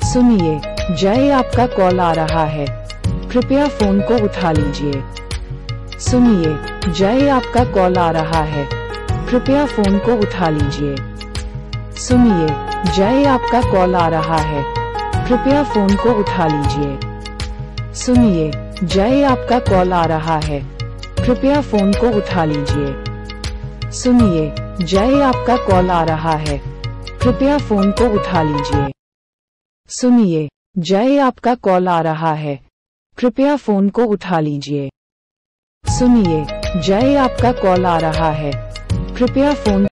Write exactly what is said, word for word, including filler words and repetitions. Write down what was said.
सुनिए, जय आपका कॉल आ रहा है, कृपया फोन को उठा लीजिए। सुनिए, जय आपका कॉल आ रहा है, कृपया फोन को उठा लीजिए। सुनिए, जय आपका कॉल आ रहा है, कृपया फोन को उठा लीजिए। सुनिए, जय आपका कॉल आ रहा है, कृपया फोन को उठा लीजिए। सुनिए, जय आपका कॉल आ रहा है, कृपया फोन को उठा लीजिए। सुनिए, जय आपका कॉल आ रहा है, कृपया फोन को उठा लीजिए। सुनिए, जय आपका कॉल आ रहा है, कृपया फोन